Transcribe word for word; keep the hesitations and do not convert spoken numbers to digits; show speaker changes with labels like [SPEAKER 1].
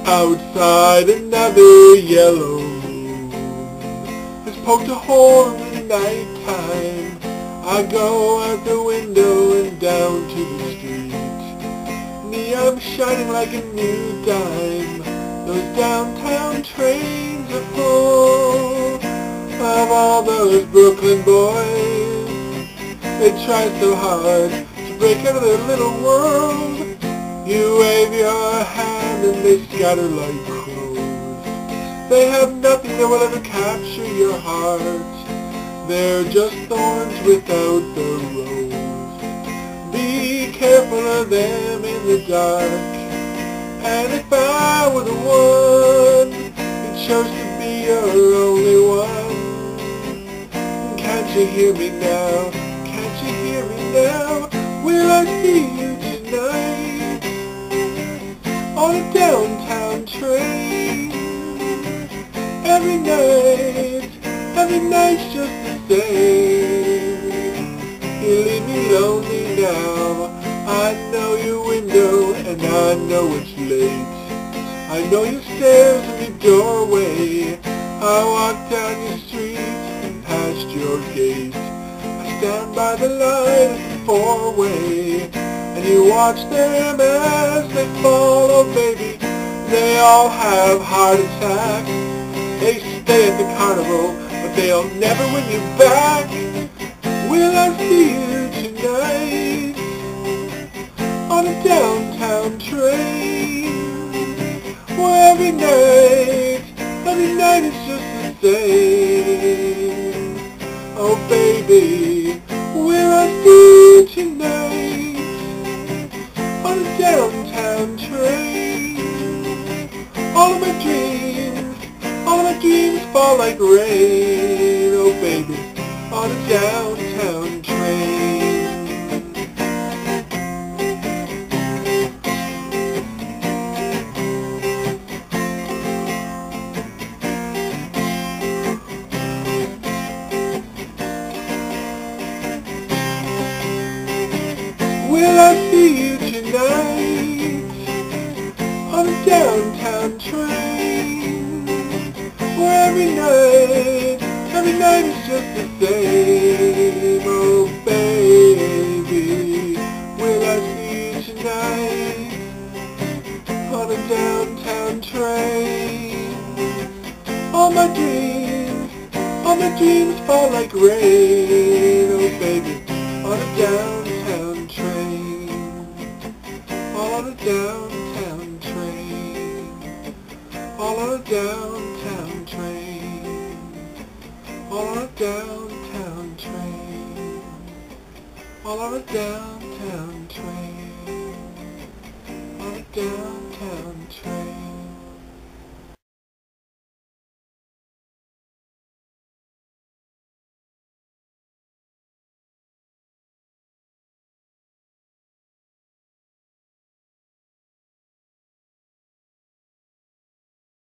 [SPEAKER 1] Outside another yellow moon has poked a hole in the night time. I go out the window and down to the street. Neon shining like a new dime. Those downtown trains are full of all those Brooklyn boys. They try so hard to break out of their little world. You wave your hand and they scatter like crows. They have nothing that will ever capture your heart. They're just thorns without the rose. Be careful of them in the dark. And if I were the one who chose to be your only one, can't you hear me now? Can't you hear me now? Will I see you tonight on a downtown train? Every night, every night's just the same. You leave me lonely now. I know your window and I know it's late. I know your stairs and your doorway. I walk down your street and past your gate. I stand by the light of the four-way, and you watch them as they fall. Oh baby, they all have heart attacks. They stay at the carnival, but they'll never win you back. Will I see you tonight on a downtown train? Well, every night, every night is just the same. Oh baby, will I see you tonight on a downtown train? All of my dreams, all of my dreams fall like rain. Oh baby, on a downtown train. Will I see you tonight on a downtown train? Where every night, every night is just the same. Oh baby, will I see you tonight on a downtown train? All my dreams, all my dreams fall like rain. Oh baby, on a downtown train, all on a downtown train, all on a downtown train, all on a downtown train, all on a downtown train, on a down